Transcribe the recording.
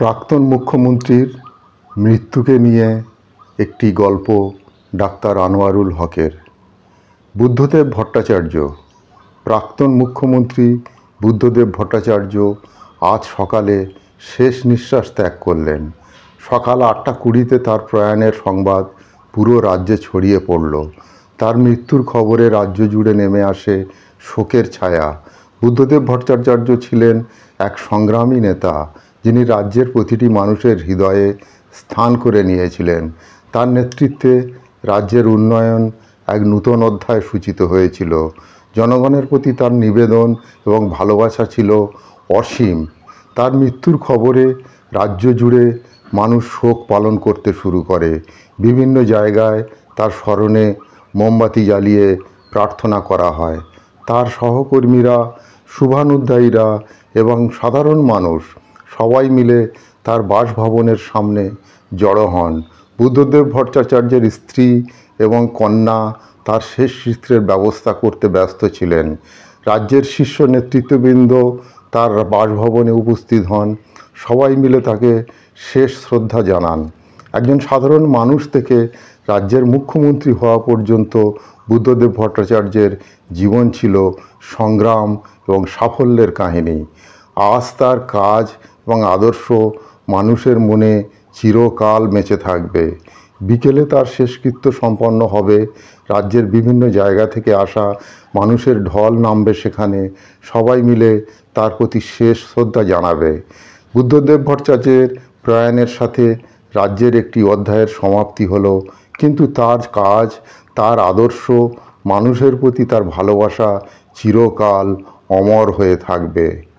প্রাক্তন মুখ্যমন্ত্রীর মৃত্যুকে নিয়ে একটি গল্প ডাক্তার আনোয়ারুল হকের। বুদ্ধদেব ভট্টাচার্য, প্রাক্তন মুখ্যমন্ত্রী বুদ্ধদেব ভট্টাচার্য আজ সকালে শেষ নিঃশ্বাস ত্যাগ করলেন। সকাল 8:20-তে তার প্রয়াণের সংবাদ পুরো রাজ্যে ছড়িয়ে পড়ল। তার মৃত্যুর খবরে রাজ্য জুড়ে নেমে আসে শোকের ছায়া। বুদ্ধদেব ভট্টাচার্য ছিলেন এক সংগ্রামী নেতা, যিনি রাজ্যের প্রতিটি মানুষের হৃদয়ে স্থান করে নিয়েছিলেন। তার নেতৃত্বে রাজ্যের উন্নয়ন এক নূতন অধ্যায় সূচিত হয়েছিল। জনগণের প্রতি তার নিবেদন এবং ভালোবাসা ছিল অসীম। তার মৃত্যুর খবরে রাজ্য জুড়ে মানুষ শোক পালন করতে শুরু করে। বিভিন্ন জায়গায় তার স্মরণে মোমবাতি জ্বালিয়ে প্রার্থনা করা হয়। তার সহকর্মীরা, শুভানুধ্যায়ীরা এবং সাধারণ মানুষ সবাই মিলে তার বাসভবনের সামনে জড়ো হন। বুদ্ধদেব ভট্টাচার্যের স্ত্রী এবং কন্যা তার শেষকৃত্যের ব্যবস্থা করতে ব্যস্ত ছিলেন। রাজ্যের শীর্ষ নেতৃত্ববৃন্দ তার বাসভবনে উপস্থিত হন। সবাই মিলে তাকে শেষ শ্রদ্ধা জানান। একজন সাধারণ মানুষ থেকে রাজ্যের মুখ্যমন্ত্রী হওয়া পর্যন্ত বুদ্ধদেব ভট্টাচার্যের জীবন ছিল সংগ্রাম এবং সাফল্যের কাহিনী। আজ তার কাজ এবং আদর্শ মানুষের মনে চিরকাল বেঁচে থাকবে। বিকেলে তার শেষকৃত্য সম্পন্ন হবে। রাজ্যের বিভিন্ন জায়গা থেকে আসা মানুষের ঢল নামবে সেখানে। সবাই মিলে তার প্রতি শেষ শ্রদ্ধা জানাবে। বুদ্ধদেব ভট্টাচার্যের প্রয়াণের সাথে রাজ্যের একটি অধ্যায়ের সমাপ্তি হলো, কিন্তু তার কাজ, তার আদর্শ, মানুষের প্রতি তার ভালোবাসা চিরকাল অমর হয়ে থাকবে।